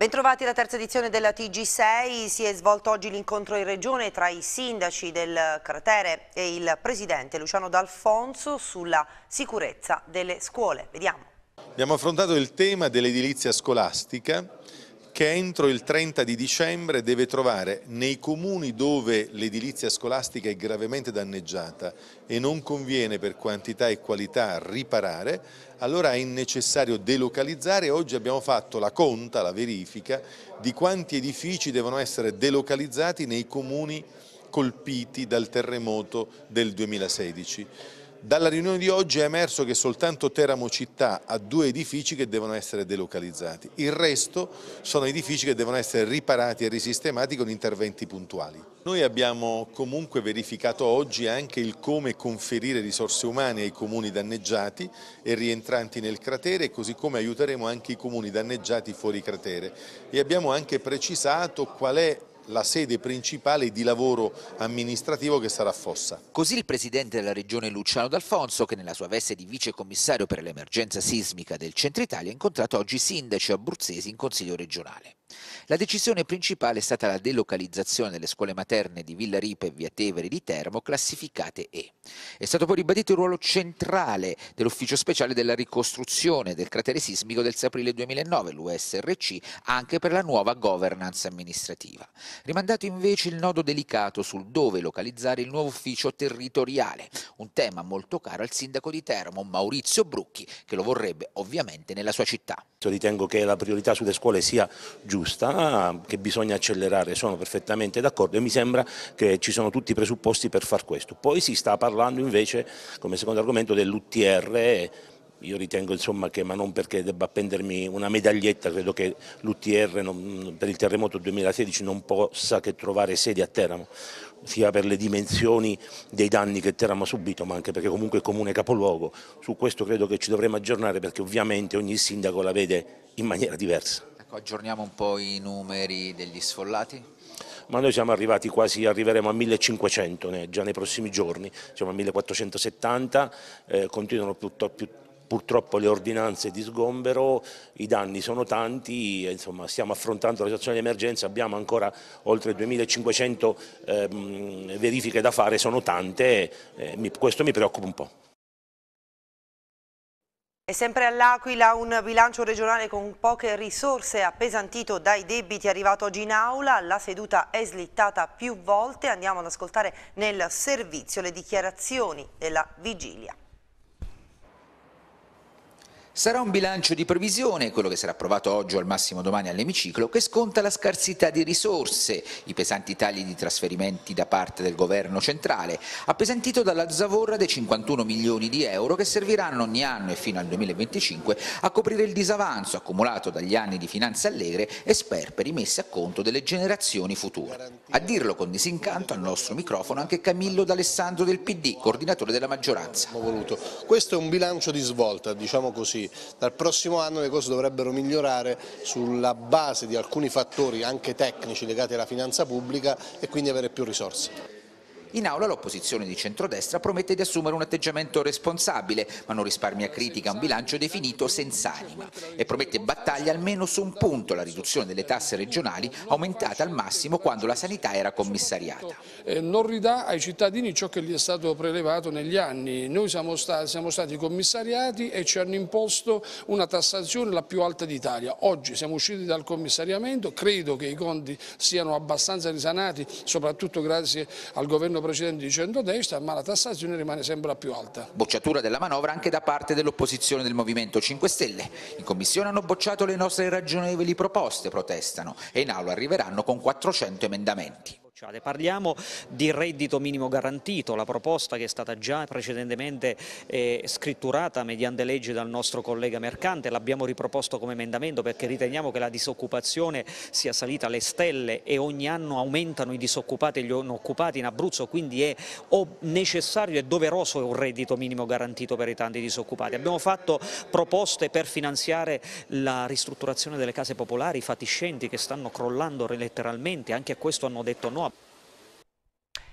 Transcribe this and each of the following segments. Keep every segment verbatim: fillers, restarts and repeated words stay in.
Bentrovati alla terza edizione della T G sei, si è svolto oggi l'incontro in regione tra i sindaci del cratere e il presidente Luciano D'Alfonso sulla sicurezza delle scuole. Vediamo. Abbiamo affrontato il tema dell'edilizia scolastica che entro il trenta di dicembre deve trovare nei comuni dove l'edilizia scolastica è gravemente danneggiata e non conviene per quantità e qualità riparare, allora è necessario delocalizzare. Oggi abbiamo fatto la conta, la verifica di quanti edifici devono essere delocalizzati nei comuni colpiti dal terremoto del duemilasedici. Dalla riunione di oggi è emerso che soltanto Teramo Città ha due edifici che devono essere delocalizzati, il resto sono edifici che devono essere riparati e risistemati con interventi puntuali. Noi abbiamo comunque verificato oggi anche il come conferire risorse umane ai comuni danneggiati e rientranti nel cratere, così come aiuteremo anche i comuni danneggiati fuori cratere e abbiamo anche precisato qual è la sede principale di lavoro amministrativo che sarà a Fossa. Così il presidente della regione Luciano D'Alfonso, che nella sua veste di vicecommissario per l'emergenza sismica del Centro Italia ha incontrato oggi sindaci abruzzesi in consiglio regionale. La decisione principale è stata la delocalizzazione delle scuole materne di Villa Ripa e Via Tevere di Teramo, classificate E. È stato poi ribadito il ruolo centrale dell'ufficio speciale della ricostruzione del cratere sismico del sei aprile duemilanove, l'U S R C, anche per la nuova governance amministrativa. Rimandato invece il nodo delicato sul dove localizzare il nuovo ufficio territoriale, un tema molto caro al sindaco di Teramo, Maurizio Brucchi, che lo vorrebbe ovviamente nella sua città. Ritengo che la priorità sulle scuole sia giusta, che bisogna accelerare, sono perfettamente d'accordo e mi sembra che ci sono tutti i presupposti per far questo. Poi si sta parlando invece, come secondo argomento, dell'U T R. Io ritengo insomma che, ma non perché debba appendermi una medaglietta, credo che l'U T R non, per il terremoto duemilasedici non possa che trovare sede a Teramo, sia per le dimensioni dei danni che Teramo ha subito, ma anche perché comunque è comune capoluogo. Su questo credo che ci dovremo aggiornare perché ovviamente ogni sindaco la vede in maniera diversa. Ecco, aggiorniamo un po' i numeri degli sfollati? Ma noi siamo arrivati quasi, arriveremo a millecinquecento né, già nei prossimi giorni, siamo a millequattrocentosettanta, eh, continuano piuttosto più purtroppo le ordinanze di sgombero, i danni sono tanti, insomma stiamo affrontando la situazione di emergenza, abbiamo ancora oltre duemilacinquecento ehm, verifiche da fare, sono tante, eh, mi, questo mi preoccupa un po'. E sempre all'Aquila un bilancio regionale con poche risorse appesantito dai debiti è arrivato oggi in aula, la seduta è slittata più volte, andiamo ad ascoltare nel servizio le dichiarazioni della vigilia. Sarà un bilancio di previsione, quello che sarà approvato oggi o al massimo domani all'emiciclo, che sconta la scarsità di risorse, i pesanti tagli di trasferimenti da parte del governo centrale, appesantito dalla zavorra dei cinquantuno milioni di euro che serviranno ogni anno e fino al duemilaventicinque a coprire il disavanzo accumulato dagli anni di finanze allegre e sperperi messi a conto delle generazioni future. A dirlo con disincanto al nostro microfono anche Camillo D'Alessandro del P D, coordinatore della maggioranza. Questo è un bilancio di svolta, diciamo così. Dal prossimo anno le cose dovrebbero migliorare sulla base di alcuni fattori anche tecnici legati alla finanza pubblica e quindi avere più risorse. In aula l'opposizione di centrodestra promette di assumere un atteggiamento responsabile, ma non risparmia critica a un bilancio definito senza anima e promette battaglia almeno su un punto, la riduzione delle tasse regionali aumentata al massimo quando la sanità era commissariata. Eh, non ridà ai cittadini ciò che gli è stato prelevato negli anni. Noi siamo stati, siamo stati commissariati e ci hanno imposto una tassazione la più alta d'Italia. Oggi siamo usciti dal commissariamento, credo che i conti siano abbastanza risanati, soprattutto grazie al governo precedente di centrodestra, ma la tassazione rimane sempre la più alta. Bocciatura della manovra anche da parte dell'opposizione del Movimento cinque Stelle. In commissione hanno bocciato le nostre ragionevoli proposte, protestano, e in aula arriveranno con quattrocento emendamenti. Parliamo di reddito minimo garantito, la proposta che è stata già precedentemente eh, scritturata mediante legge dal nostro collega Mercante, l'abbiamo riproposto come emendamento perché riteniamo che la disoccupazione sia salita alle stelle e ogni anno aumentano i disoccupati e gli inoccupati in Abruzzo, quindi è necessario e doveroso un reddito minimo garantito per i tanti disoccupati. Abbiamo fatto proposte per finanziare la ristrutturazione delle case popolari, i fatiscenti che stanno crollando letteralmente, anche a questo hanno detto no.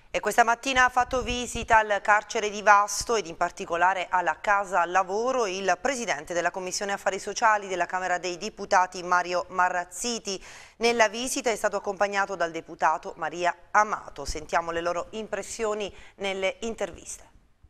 E questa mattina ha fatto visita al carcere di Vasto ed in particolare alla Casa Lavoro il presidente della Commissione Affari Sociali della Camera dei Deputati Mario Marrazziti. Nella visita è stato accompagnato dal deputato Maria Amato. Sentiamo le loro impressioni nelle interviste.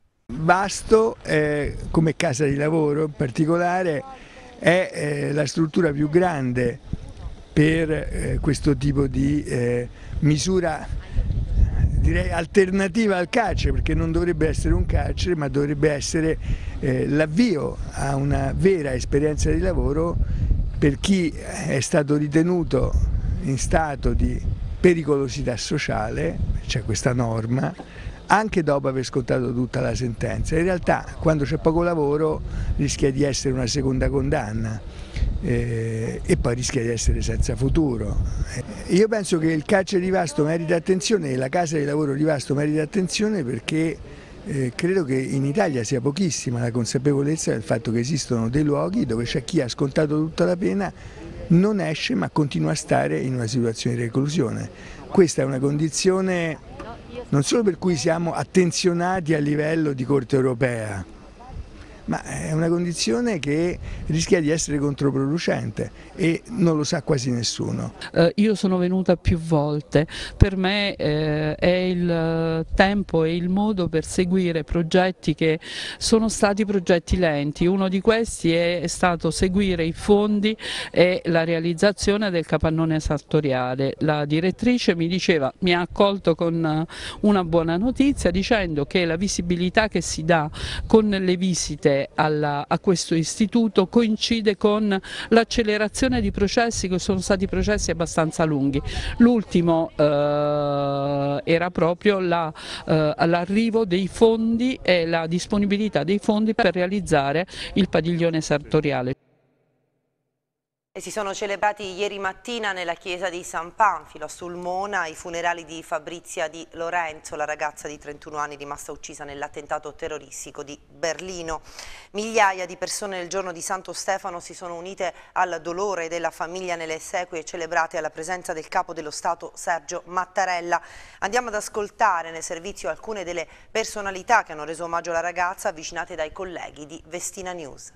Vasto, eh, come casa di lavoro in particolare, è eh, la struttura più grande per eh, questo tipo di eh, misura, direi alternativa al carcere, perché non dovrebbe essere un carcere ma dovrebbe essere eh, l'avvio a una vera esperienza di lavoro per chi è stato ritenuto in stato di pericolosità sociale, c'è questa norma, anche dopo aver scontato tutta la sentenza. In realtà quando c'è poco lavoro rischia di essere una seconda condanna eh, e poi rischia di essere senza futuro. Io penso che il carcere di Vasto merita attenzione e la casa di lavoro di Vasto merita attenzione perché eh, credo che in Italia sia pochissima la consapevolezza del fatto che esistono dei luoghi dove c'è chi ha scontato tutta la pena, non esce ma continua a stare in una situazione di reclusione. Questa è una condizione non solo per cui siamo attenzionati a livello di Corte europea, ma è una condizione che rischia di essere controproducente e non lo sa quasi nessuno. Eh, io sono venuta più volte, per me eh, è il tempo e il modo per seguire progetti che sono stati progetti lenti. Uno di questi è stato seguire i fondi e la realizzazione del capannone sartoriale. La direttrice mi diceva, mi ha accolto con una buona notizia dicendo che la visibilità che si dà con le visite Alla, a questo istituto coincide con l'accelerazione di processi che sono stati processi abbastanza lunghi. L'ultimo eh, era proprio l'arrivo eh, dei fondi e la disponibilità dei fondi per realizzare il padiglione sartoriale. E si sono celebrati ieri mattina nella chiesa di San Panfilo a Sulmona i funerali di Fabrizia Di Lorenzo, la ragazza di trentuno anni rimasta uccisa nell'attentato terroristico di Berlino. Migliaia di persone nel giorno di Santo Stefano si sono unite al dolore della famiglia nelle esequie celebrate alla presenza del capo dello Stato Sergio Mattarella. Andiamo ad ascoltare nel servizio alcune delle personalità che hanno reso omaggio alla ragazza, avvicinate dai colleghi di Vestina News.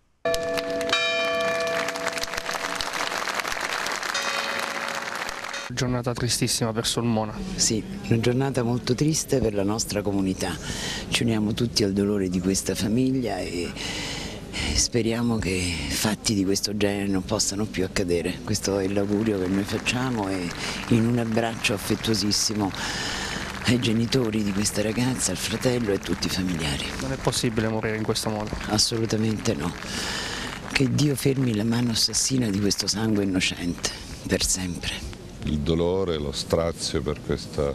Giornata tristissima per Sulmona. Sì, una giornata molto triste per la nostra comunità. Ci uniamo tutti al dolore di questa famiglia e speriamo che fatti di questo genere non possano più accadere. Questo è l'augurio che noi facciamo e in un abbraccio affettuosissimo ai genitori di questa ragazza, al fratello e a tutti i familiari. Non è possibile morire in questo modo? Assolutamente no. Che Dio fermi la mano assassina di questo sangue innocente, per sempre. Il dolore, lo strazio per questa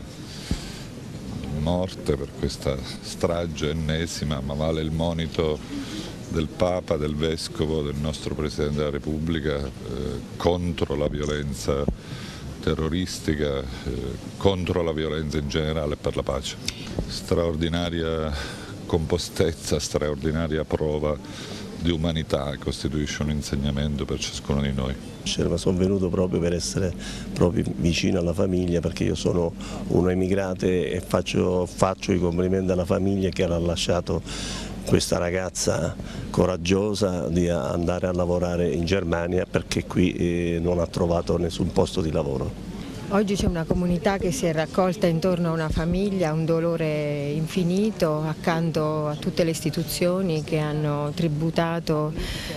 morte, per questa strage ennesima, ma vale il monito del Papa, del Vescovo, del nostro Presidente della Repubblica eh, contro la violenza terroristica, eh, contro la violenza in generale e per la pace. Straordinaria compostezza, straordinaria prova di umanità costituisce un insegnamento per ciascuno di noi. Sono venuto proprio per essere proprio vicino alla famiglia perché io sono uno emigrate e faccio, faccio i complimenti alla famiglia che ha lasciato questa ragazza coraggiosa di andare a lavorare in Germania perché qui eh, non ha trovato nessun posto di lavoro. Oggi c'è una comunità che si è raccolta intorno a una famiglia, un dolore infinito accanto a tutte le istituzioni che hanno tributato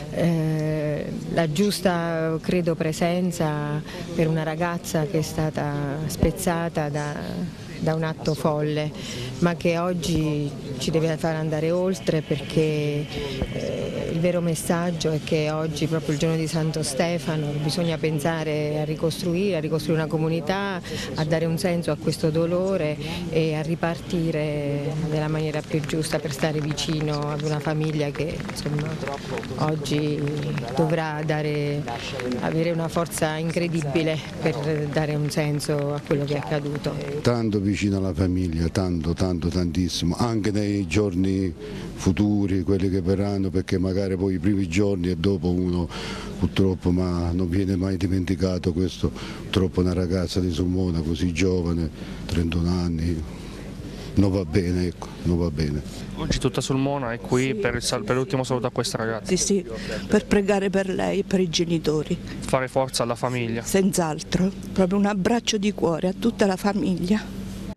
eh, la giusta, credo, presenza per una ragazza che è stata spezzata da, da un atto folle, ma che oggi ci deve far andare oltre perché eh, il vero messaggio è che oggi, proprio il giorno di Santo Stefano, bisogna pensare a ricostruire, a ricostruire una comunità, a dare un senso a questo dolore e a ripartire nella maniera più giusta per stare vicino ad una famiglia che insomma, oggi dovrà dare, avere una forza incredibile per dare un senso a quello che è accaduto. Tanto vicino alla famiglia, tanto, tanto, tantissimo, anche nei giorni futuri, quelli che verranno, perché magari poi i primi giorni e dopo uno purtroppo ma non viene mai dimenticato questo, purtroppo una ragazza di Sulmona così giovane, trentuno anni, non va bene, ecco, non va bene. Oggi tutta Sulmona è qui per, il, per l'ultimo saluto a questa ragazza. Sì, sì, per pregare per lei e per i genitori. Fare forza alla famiglia. Senz'altro, proprio un abbraccio di cuore a tutta la famiglia.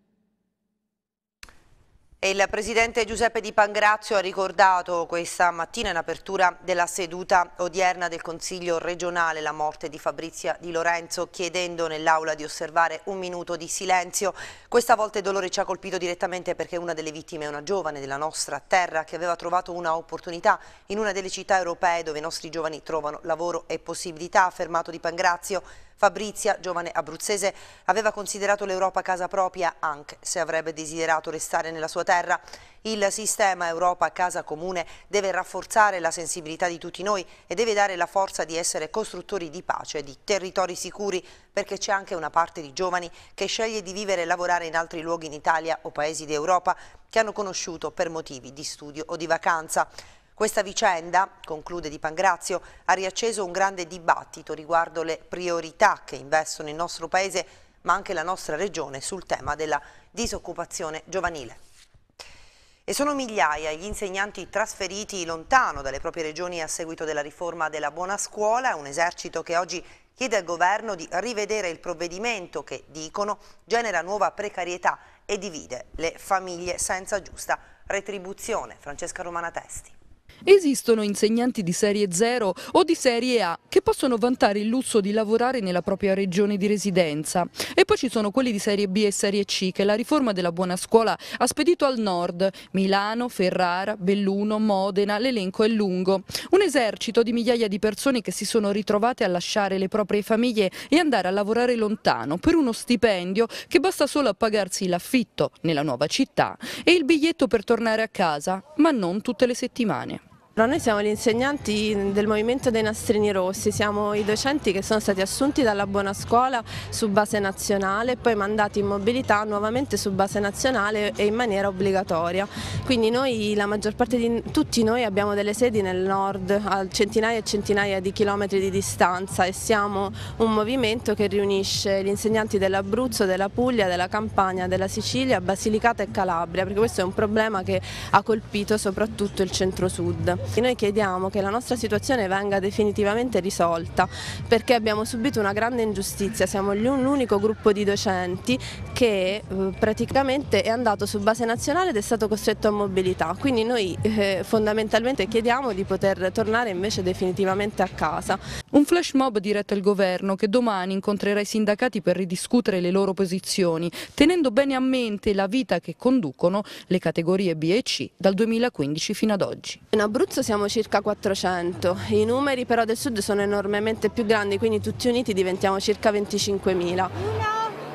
E il Presidente Giuseppe Di Pangrazio ha ricordato questa mattina in apertura della seduta odierna del Consiglio regionale la morte di Fabrizia Di Lorenzo, chiedendo nell'Aula di osservare un minuto di silenzio. Questa volta il dolore ci ha colpito direttamente perché una delle vittime è una giovane della nostra terra che aveva trovato una opportunità in una delle città europee dove i nostri giovani trovano lavoro e possibilità, ha affermato Di Pangrazio. Fabrizia, giovane abruzzese, aveva considerato l'Europa casa propria anche se avrebbe desiderato restare nella sua terra. Il sistema Europa Casa Comune deve rafforzare la sensibilità di tutti noi e deve dare la forza di essere costruttori di pace, di territori sicuri, perché c'è anche una parte di giovani che sceglie di vivere e lavorare in altri luoghi in Italia o paesi d'Europa che hanno conosciuto per motivi di studio o di vacanza. Questa vicenda, conclude Di Pangrazio, ha riacceso un grande dibattito riguardo le priorità che investono il nostro Paese, ma anche la nostra regione, sul tema della disoccupazione giovanile. E sono migliaia gli insegnanti trasferiti lontano dalle proprie regioni a seguito della riforma della buona scuola, un esercito che oggi chiede al governo di rivedere il provvedimento che, dicono, genera nuova precarietà e divide le famiglie senza giusta retribuzione. Francesca Romana Testi. Esistono insegnanti di serie zero o di serie A che possono vantare il lusso di lavorare nella propria regione di residenza. E poi ci sono quelli di serie B e serie C che la riforma della buona scuola ha spedito al nord: Milano, Ferrara, Belluno, Modena, l'elenco è lungo. Un esercito di migliaia di persone che si sono ritrovate a lasciare le proprie famiglie e andare a lavorare lontano per uno stipendio che basta solo a pagarsi l'affitto nella nuova città e il biglietto per tornare a casa, ma non tutte le settimane. Noi siamo gli insegnanti del Movimento dei Nastrini Rossi, siamo i docenti che sono stati assunti dalla buona scuola su base nazionale e poi mandati in mobilità nuovamente su base nazionale e in maniera obbligatoria. Quindi noi, la maggior parte di tutti noi abbiamo delle sedi nel nord a centinaia e centinaia di chilometri di distanza e siamo un movimento che riunisce gli insegnanti dell'Abruzzo, della Puglia, della Campania, della Sicilia, Basilicata e Calabria, perché questo è un problema che ha colpito soprattutto il centro-sud. Noi chiediamo che la nostra situazione venga definitivamente risolta perché abbiamo subito una grande ingiustizia, siamo l'unico gruppo di docenti che eh, praticamente è andato su base nazionale ed è stato costretto a mobilità, quindi noi eh, fondamentalmente chiediamo di poter tornare invece definitivamente a casa. Un flash mob diretto al governo che domani incontrerà i sindacati per ridiscutere le loro posizioni, tenendo bene a mente la vita che conducono le categorie B e C dal duemilaquindici fino ad oggi. In Abruzzo siamo circa quattrocento, i numeri però del sud sono enormemente più grandi, quindi tutti uniti diventiamo circa venticinquemila.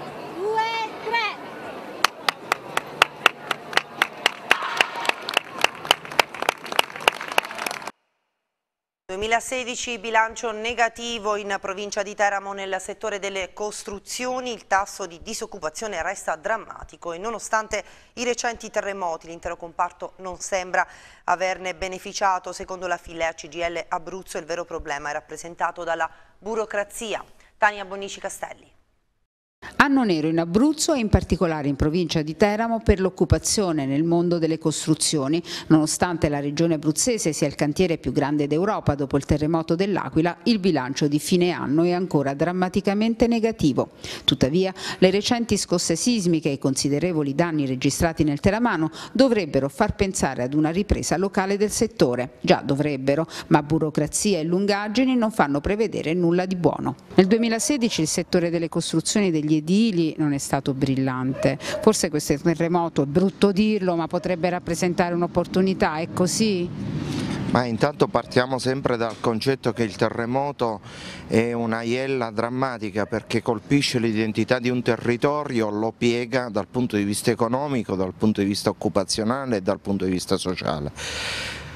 duemilasedici bilancio negativo in provincia di Teramo nel settore delle costruzioni, il tasso di disoccupazione resta drammatico e nonostante i recenti terremoti l'intero comparto non sembra averne beneficiato. Secondo la Filea C G I L Abruzzo il vero problema è rappresentato dalla burocrazia. Tania Bonici Castelli. Anno nero in Abruzzo e in particolare in provincia di Teramo per l'occupazione nel mondo delle costruzioni. Nonostante la regione abruzzese sia il cantiere più grande d'Europa dopo il terremoto dell'Aquila, il bilancio di fine anno è ancora drammaticamente negativo. Tuttavia, le recenti scosse sismiche e i considerevoli danni registrati nel Teramano dovrebbero far pensare ad una ripresa locale del settore. Già dovrebbero, ma burocrazia e lungaggini non fanno prevedere nulla di buono. Nel duemilasedici il settore delle costruzioni degli edili non è stato brillante. Forse questo terremoto, è brutto dirlo, ma potrebbe rappresentare un'opportunità, è così? Ma intanto partiamo sempre dal concetto che il terremoto è una iella drammatica perché colpisce l'identità di un territorio, lo piega dal punto di vista economico, dal punto di vista occupazionale e dal punto di vista sociale.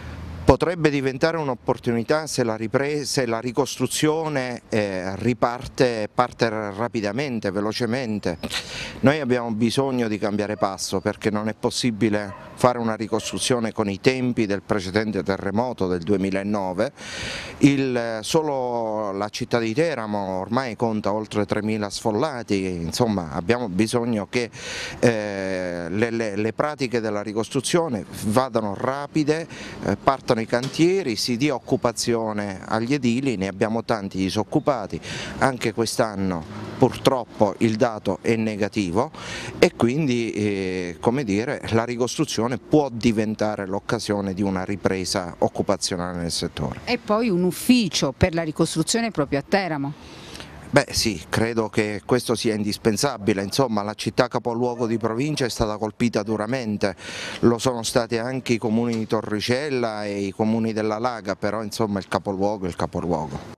potrebbe diventare un'opportunità se la ripresa, se la ricostruzione eh, riparte parte rapidamente, velocemente. Noi abbiamo bisogno di cambiare passo perché non è possibile fare una ricostruzione con i tempi del precedente terremoto del duemilanove. Il, solo la città di Teramo ormai conta oltre tremila sfollati, insomma abbiamo bisogno che eh, le, le, le pratiche della ricostruzione vadano rapide, eh, partano i cantieri, si dia occupazione agli edili, ne abbiamo tanti disoccupati, anche quest'anno purtroppo il dato è negativo e quindi eh, come dire, la ricostruzione può diventare l'occasione di una ripresa occupazionale nel settore. E poi un ufficio per la ricostruzione proprio a Teramo. Beh sì, credo che questo sia indispensabile, insomma la città capoluogo di provincia è stata colpita duramente, lo sono stati anche i comuni di Torricella e i comuni della Laga, però insomma il capoluogo è il capoluogo.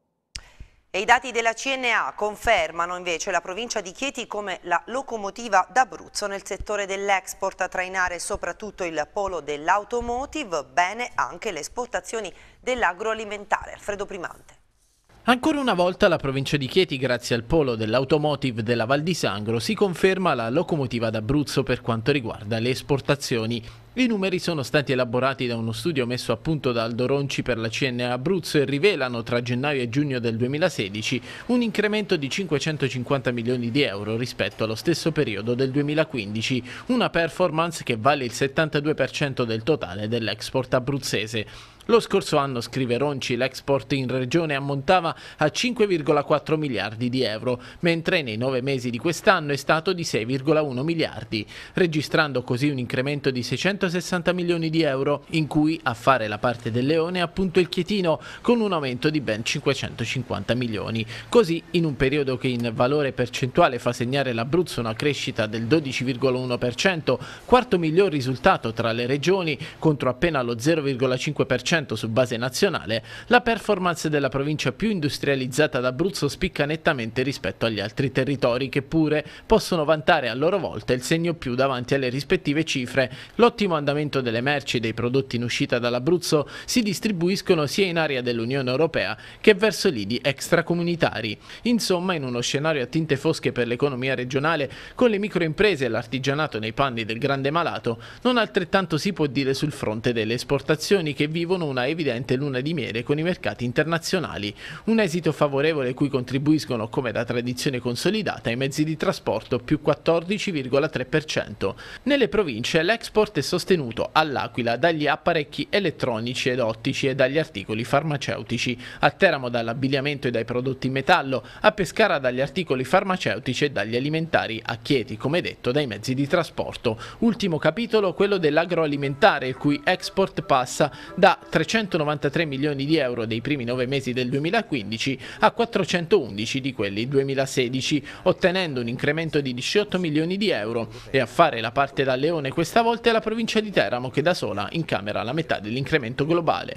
E i dati della C N A confermano invece la provincia di Chieti come la locomotiva d'Abruzzo nel settore dell'export, a trainare soprattutto il polo dell'automotive, bene anche le esportazioni dell'agroalimentare. Alfredo Primante. Ancora una volta la provincia di Chieti, grazie al polo dell'automotive della Val di Sangro, si conferma la locomotiva d'Abruzzo per quanto riguarda le esportazioni. I numeri sono stati elaborati da uno studio messo a punto da Aldo Ronci per la C N A Abruzzo e rivelano tra gennaio e giugno del duemilasedici un incremento di cinquecentocinquanta milioni di euro rispetto allo stesso periodo del duemilaquindici, una performance che vale il settantadue per cento del totale dell'export abruzzese. Lo scorso anno, scrive Ronci, l'export in regione ammontava a cinque virgola quattro miliardi di euro, mentre nei nove mesi di quest'anno è stato di sei virgola uno miliardi, registrando così un incremento di seicentosessanta milioni di euro, in cui a fare la parte del leone è appunto il Chietino, con un aumento di ben cinquecentocinquanta milioni. Così, in un periodo che in valore percentuale fa segnare l'Abruzzo una crescita del dodici virgola uno per cento, quarto miglior risultato tra le regioni, contro appena lo zero virgola cinque per cento su base nazionale, la performance della provincia più industrializzata d'Abruzzo spicca nettamente rispetto agli altri territori, che pure possono vantare a loro volta il segno più davanti alle rispettive cifre. L'ottimo andamento delle merci e dei prodotti in uscita dall'Abruzzo si distribuiscono sia in area dell'Unione Europea che verso lidi extracomunitari. Insomma, in uno scenario a tinte fosche per l'economia regionale, con le microimprese e l'artigianato nei panni del grande malato, non altrettanto si può dire sul fronte delle esportazioni, che vivono una evidente luna di miele con i mercati internazionali, un esito favorevole cui contribuiscono, come da tradizione consolidata, i mezzi di trasporto, più quattordici virgola tre per cento. Nelle province l'export è sostenuto all'Aquila dagli apparecchi elettronici ed ottici e dagli articoli farmaceutici, a Teramo dall'abbigliamento e dai prodotti in metallo, a Pescara dagli articoli farmaceutici e dagli alimentari, a Chieti, come detto, dai mezzi di trasporto. Ultimo capitolo quello dell'agroalimentare, il cui export passa da trecentonovantatré milioni di euro dei primi nove mesi del duemilaquindici a quattrocentoundici di quelli duemilasedici, ottenendo un incremento di diciotto milioni di euro, e a fare la parte da leone questa volta è la provincia di Teramo, che da sola incamera la metà dell'incremento globale.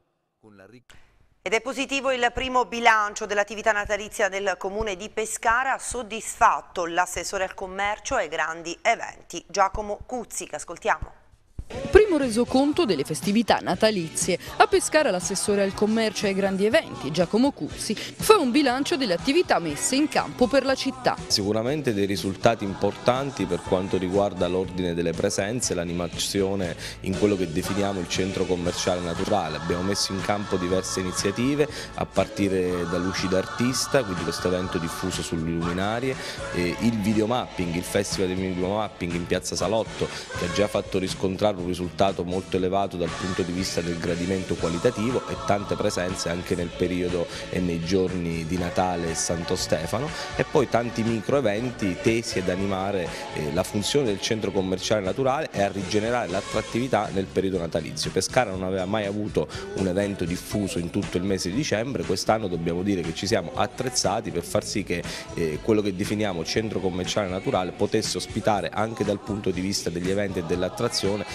Ed è positivo il primo bilancio dell'attività natalizia del comune di Pescara, soddisfatto l'assessore al commercio e ai grandi eventi Giacomo Cuzzi, che ascoltiamo. Primo resoconto delle festività natalizie. A Pescara l'assessore al commercio e ai grandi eventi, Giacomo Cuzzi, fa un bilancio delle attività messe in campo per la città. Sicuramente dei risultati importanti per quanto riguarda l'ordine delle presenze, l'animazione in quello che definiamo il centro commerciale naturale. Abbiamo messo in campo diverse iniziative, a partire da Luci d'Artista, quindi questo evento diffuso sulle luminarie, e il videomapping, il festival del videomapping in piazza Salotto, che ha già fatto riscontrare un risultato molto elevato dal punto di vista del gradimento qualitativo, e tante presenze anche nel periodo e nei giorni di Natale e Santo Stefano, e poi tanti micro eventi tesi ad animare eh, la funzione del centro commerciale naturale e a rigenerare l'attrattività nel periodo natalizio. Pescara non aveva mai avuto un evento diffuso in tutto il mese di dicembre, quest'anno dobbiamo dire che ci siamo attrezzati per far sì che eh, quello che definiamo centro commerciale naturale potesse ospitare anche dal punto di vista degli eventi e dell'attrazione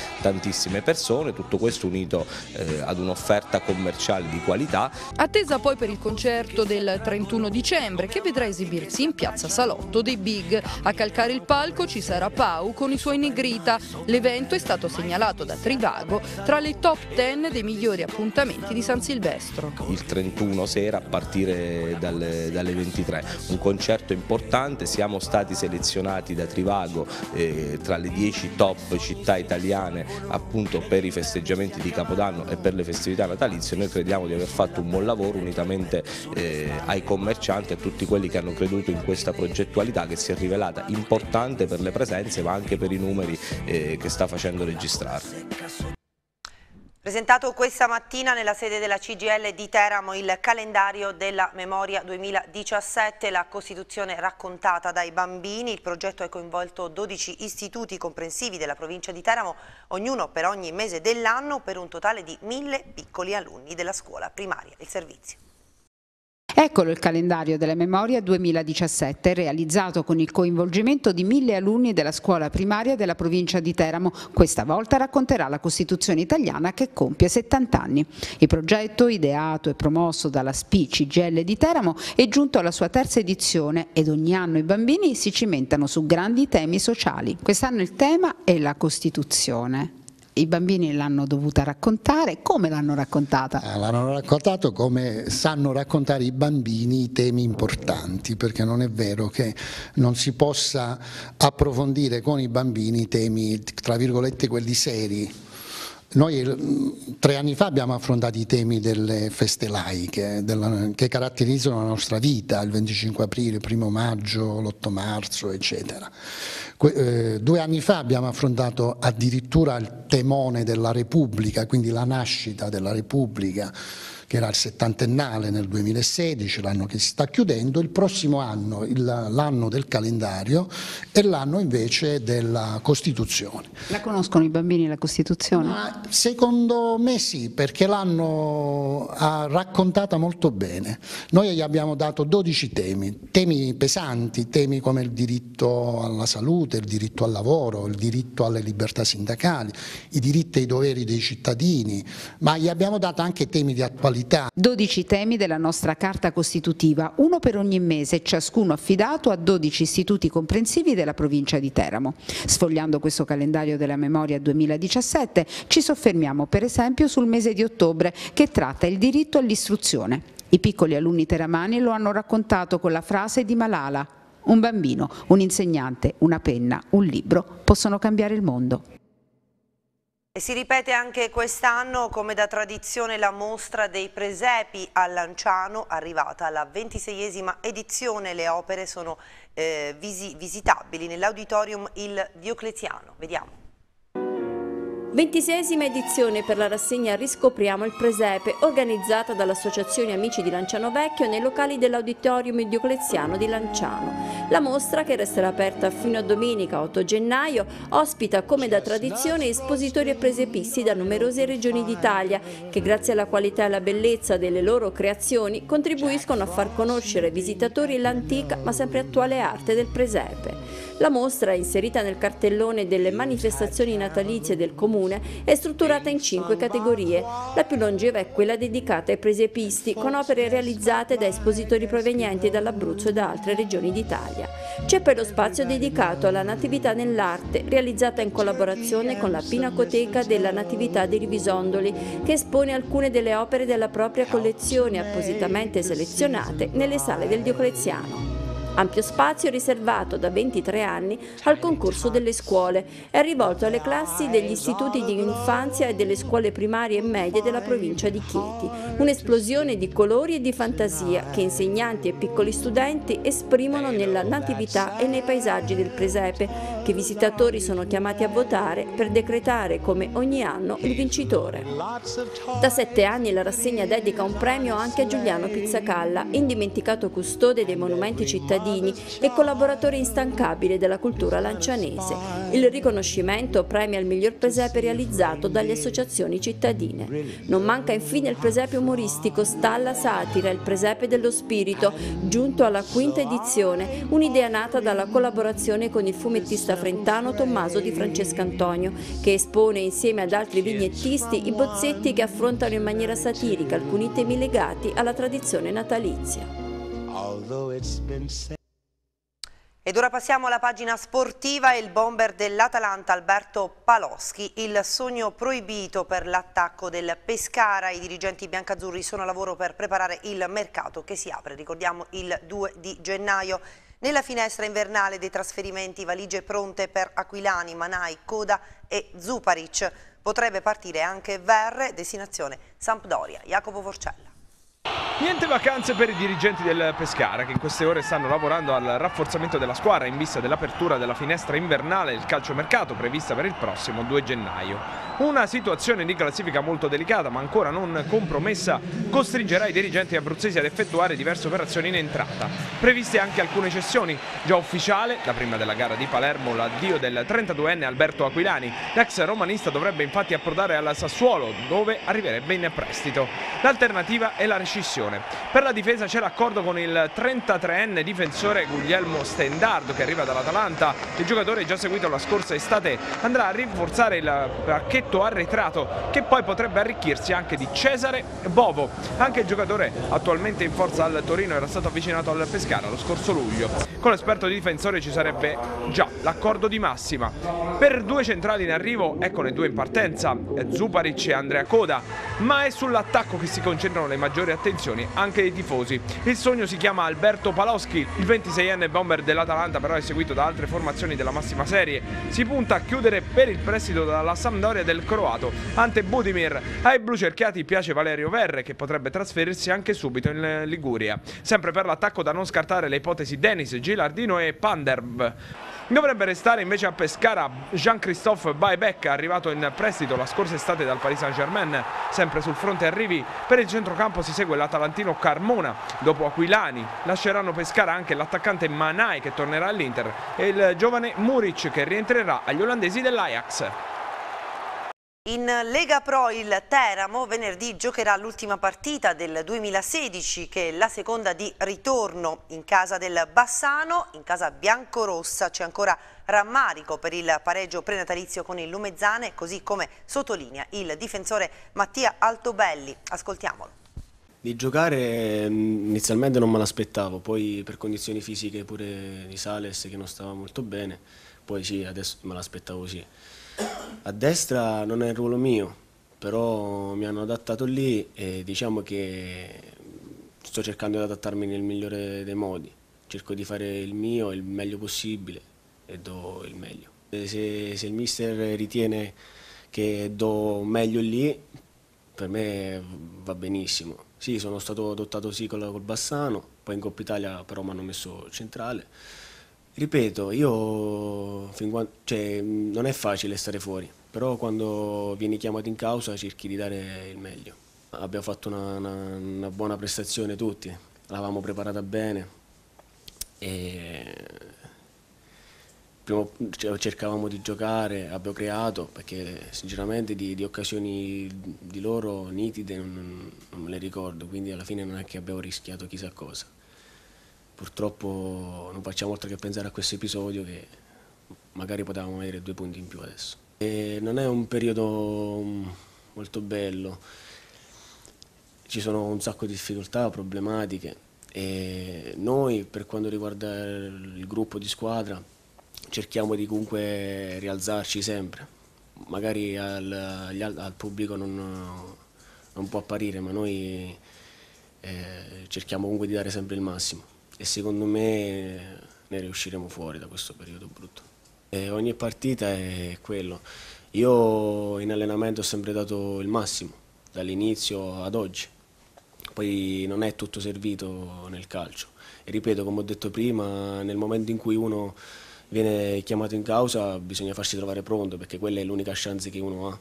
tantissime persone, tutto questo unito eh, ad un'offerta commerciale di qualità. Attesa poi per il concerto del trentuno dicembre che vedrà esibirsi in piazza Salotto dei Big. A calcare il palco ci sarà Pau con i suoi Negrita. L'evento è stato segnalato da Trivago tra le top dieci dei migliori appuntamenti di San Silvestro. Il trentuno sera a partire dalle, dalle ventitré, un concerto importante, siamo stati selezionati da Trivago eh, tra le dieci top città italiane appunto per i festeggiamenti di Capodanno e per le festività natalizie. Noi crediamo di aver fatto un buon lavoro unitamente eh, ai commercianti e a tutti quelli che hanno creduto in questa progettualità che si è rivelata importante per le presenze ma anche per i numeri eh, che sta facendo registrare. Presentato questa mattina nella sede della C G I L di Teramo il calendario della memoria duemiladiciassette, la Costituzione raccontata dai bambini. Il progetto ha coinvolto dodici istituti comprensivi della provincia di Teramo, ognuno per ogni mese dell'anno, per un totale di mille piccoli alunni della scuola primaria. Il servizio. Eccolo il calendario della memoria duemiladiciassette, realizzato con il coinvolgimento di mille alunni della scuola primaria della provincia di Teramo. Questa volta racconterà la Costituzione italiana che compie settanta anni. Il progetto, ideato e promosso dalla S P I C G I L di Teramo, è giunto alla sua terza edizione ed ogni anno i bambini si cimentano su grandi temi sociali. Quest'anno il tema è la Costituzione. I bambini l'hanno dovuta raccontare, come l'hanno raccontata? L'hanno raccontato come sanno raccontare i bambini i temi importanti, perché non è vero che non si possa approfondire con i bambini i temi, tra virgolette, quelli seri. Noi tre anni fa abbiamo affrontato i temi delle feste laiche della, che caratterizzano la nostra vita, il venticinque aprile, il primo maggio, l'otto marzo, eccetera. Que, eh, due anni fa abbiamo affrontato addirittura il temone della Repubblica, quindi la nascita della Repubblica, che era il settantennale nel duemilasedici, l'anno che si sta chiudendo. Il prossimo anno, l'anno del calendario, è l'anno invece della Costituzione. La conoscono i bambini la Costituzione? Ma secondo me sì, perché l'hanno raccontata molto bene. Noi gli abbiamo dato dodici temi, temi pesanti, temi come il diritto alla salute, il diritto al lavoro, il diritto alle libertà sindacali, i diritti e i doveri dei cittadini, ma gli abbiamo dato anche temi di attualità. dodici temi della nostra Carta Costitutiva, uno per ogni mese, ciascuno affidato a dodici istituti comprensivi della provincia di Teramo. Sfogliando questo calendario della memoria duemiladiciassette ci soffermiamo per esempio sul mese di ottobre, che tratta il diritto all'istruzione. I piccoli alunni teramani lo hanno raccontato con la frase di Malala: un bambino, un insegnante, una penna, un libro possono cambiare il mondo. E si ripete anche quest'anno, come da tradizione, la mostra dei presepi a Lanciano, arrivata alla ventiseiesima edizione. Le opere sono eh, visi visitabili nell'auditorium Il Diocleziano. Vediamo. ventiseiesima edizione per la rassegna Riscopriamo il Presepe, organizzata dall'Associazione Amici di Lanciano Vecchio nei locali dell'Auditorium Diocleziano di Lanciano. La mostra, che resterà aperta fino a domenica otto gennaio, ospita come da tradizione espositori e presepisti da numerose regioni d'Italia, che grazie alla qualità e alla bellezza delle loro creazioni contribuiscono a far conoscere ai visitatori l'antica ma sempre attuale arte del presepe. La mostra, inserita nel cartellone delle manifestazioni natalizie del Comune, è strutturata in cinque categorie. La più longeva è quella dedicata ai presepisti, con opere realizzate da espositori provenienti dall'Abruzzo e da altre regioni d'Italia. C'è poi lo spazio dedicato alla Natività nell'arte, realizzata in collaborazione con la Pinacoteca della Natività di Rivisondoli, che espone alcune delle opere della propria collezione appositamente selezionate nelle sale del Diocleziano. Ampio spazio riservato da ventitré anni al concorso delle scuole, è rivolto alle classi degli istituti di infanzia e delle scuole primarie e medie della provincia di Chieti. Un'esplosione di colori e di fantasia che insegnanti e piccoli studenti esprimono nella natività e nei paesaggi del presepe, che i visitatori sono chiamati a votare per decretare come ogni anno il vincitore. Da sette anni la rassegna dedica un premio anche a Giuliano Pizzacalla, indimenticato custode dei monumenti cittadini e collaboratore instancabile della cultura lancianese. Il riconoscimento premia il miglior presepe realizzato dalle associazioni cittadine. Non manca infine il presepe umoristico Stalla Satira, il presepe dello spirito, giunto alla quinta edizione, un'idea nata dalla collaborazione con il fumettista Frentano Tommaso Di Francescantonio, che espone insieme ad altri vignettisti i bozzetti che affrontano in maniera satirica alcuni temi legati alla tradizione natalizia. Ed ora passiamo alla pagina sportiva. Il bomber dell'Atalanta Alberto Paloschi, il sogno proibito per l'attacco del Pescara. I dirigenti biancazzurri sono a lavoro per preparare il mercato che si apre, ricordiamo, il due di gennaio. Nella finestra invernale dei trasferimenti, valigie pronte per Aquilani, Manai, Coda e Zuparic. Potrebbe partire anche Verre, destinazione Sampdoria. Jacopo Forcella. Niente vacanze per i dirigenti del Pescara, che in queste ore stanno lavorando al rafforzamento della squadra in vista dell'apertura della finestra invernale del calciomercato prevista per il prossimo due gennaio. Una situazione di classifica molto delicata ma ancora non compromessa costringerà i dirigenti abruzzesi ad effettuare diverse operazioni in entrata. Previste anche alcune cessioni. Già ufficiale, da prima della gara di Palermo, l'addio del trentaduenne Alberto Aquilani. L'ex romanista dovrebbe infatti approdare al Sassuolo, dove arriverebbe in prestito. L'alternativa è la rescissione. Per la difesa c'è l'accordo con il trentatreenne difensore Guglielmo Stendard, che arriva dall'Atalanta. Il giocatore, già seguito la scorsa estate, andrà a rinforzare il pacchetto arretrato, che poi potrebbe arricchirsi anche di Cesare Bovo. Anche il giocatore, attualmente in forza al Torino, era stato avvicinato al Pescara lo scorso luglio. Con l'esperto difensore ci sarebbe già l'accordo di massima. Per due centrali in arrivo, eccone due in partenza, Zuparic e Andrea Coda, ma è sull'attacco che si concentrano le maggiori attenzioni anche dei tifosi. Il sogno si chiama Alberto Paloschi. Il ventiseienne bomber dell'Atalanta però è seguito da altre formazioni della massima serie. Si punta a chiudere per il prestito dalla Sampdoria del croato Ante Budimir. Ai blucerchiati piace Valerio Verre, che potrebbe trasferirsi anche subito in Liguria. Sempre per l'attacco da non scartare le ipotesi Denis, Gilardino e Panderb. Dovrebbe restare invece a Pescara Jean-Christophe Baebec, arrivato in prestito la scorsa estate dal Paris Saint-Germain. Sempre sul fronte arrivi, per il centrocampo si segue l'Atalantino Carmona. Dopo Aquilani lasceranno Pescara anche l'attaccante Manai, che tornerà all'Inter, e il giovane Muric, che rientrerà agli olandesi dell'Ajax. In Lega Pro il Teramo venerdì giocherà l'ultima partita del duemilasedici, che è la seconda di ritorno in casa del Bassano. In casa biancorossa c'è ancora rammarico per il pareggio prenatalizio con il Lumezzane, così come sottolinea il difensore Mattia Altobelli. Ascoltiamolo. Di giocare inizialmente non me l'aspettavo, poi per condizioni fisiche pure di Sales che non stava molto bene, poi sì, adesso me l'aspettavo sì. A destra non è il ruolo mio, però mi hanno adattato lì e diciamo che sto cercando di adattarmi nel migliore dei modi. Cerco di fare il mio il meglio possibile e do il meglio. Se, se il mister ritiene che do meglio lì, per me va benissimo. Sì, sono stato adottato sì col, col Bassano, poi in Coppa Italia però mi hanno messo centrale. Ripeto, io fin quando, cioè, non è facile stare fuori, però quando vieni chiamato in causa cerchi di dare il meglio. Abbiamo fatto una, una, una buona prestazione tutti, l'avevamo preparata bene e prima cercavamo di giocare, abbiamo creato, perché sinceramente di, di occasioni di loro nitide non, non me le ricordo, quindi alla fine non è che abbiamo rischiato chissà cosa. Purtroppo non facciamo altro che pensare a questo episodio, che magari potevamo avere due punti in più adesso. E non è un periodo molto bello, ci sono un sacco di difficoltà, problematiche e noi per quanto riguarda il gruppo di squadra cerchiamo di comunque rialzarci sempre. Magari al, al pubblico non, non può apparire, ma noi eh, cerchiamo comunque di dare sempre il massimo. E secondo me ne riusciremo fuori da questo periodo brutto. E ogni partita è quello. Io in allenamento ho sempre dato il massimo, dall'inizio ad oggi. Poi non è tutto servito nel calcio. E ripeto, come ho detto prima, nel momento in cui uno viene chiamato in causa bisogna farsi trovare pronto, perché quella è l'unica chance che uno ha.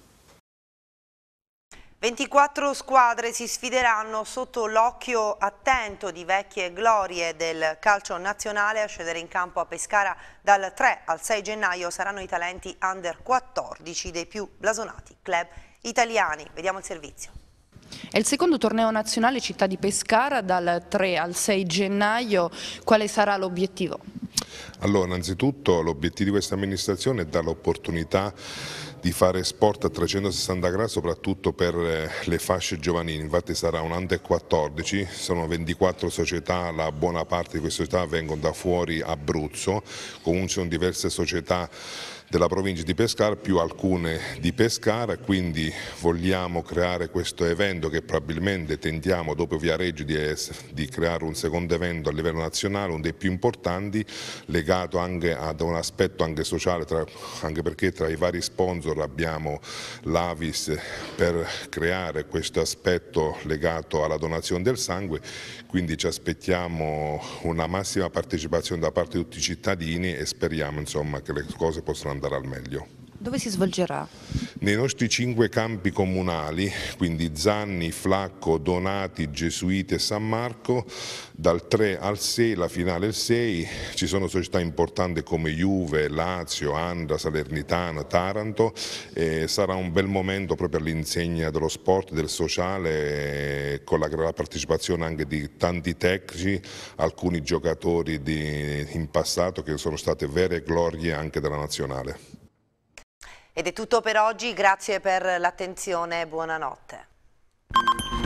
ventiquattro squadre si sfideranno sotto l'occhio attento di vecchie glorie del calcio nazionale. A scendere in campo a Pescara dal tre al sei gennaio saranno i talenti under quattordici dei più blasonati club italiani. Vediamo il servizio. È il secondo torneo nazionale città di Pescara dal tre al sei gennaio. Quale sarà l'obiettivo? Allora, innanzitutto l'obiettivo di questa amministrazione è dare l'opportunità di fare sport a trecentosessanta gradi soprattutto per le fasce giovanili, infatti sarà un under quattordici, sono ventiquattro società, la buona parte di queste società vengono da fuori Abruzzo, comunque sono diverse società della provincia di Pescara più alcune di Pescara, quindi vogliamo creare questo evento che probabilmente tentiamo dopo Viareggio di, di creare un secondo evento a livello nazionale, uno dei più importanti, legato anche ad un aspetto anche sociale, tra, anche perché tra i vari sponsor abbiamo l'Avis per creare questo aspetto legato alla donazione del sangue, quindi ci aspettiamo una massima partecipazione da parte di tutti i cittadini e speriamo insomma, che le cose possano andare al meglio. Dove si svolgerà? Nei nostri cinque campi comunali, quindi Zanni, Flacco, Donati, Gesuiti e San Marco, dal tre al sei, la finale il sei, ci sono società importanti come Juve, Lazio, Andra, Salernitana, Taranto, e sarà un bel momento proprio all'insegna dello sport, del sociale, con la, la partecipazione anche di tanti tecnici, alcuni giocatori di, in passato che sono state vere glorie anche della nazionale. Ed è tutto per oggi, grazie per l'attenzione e buonanotte.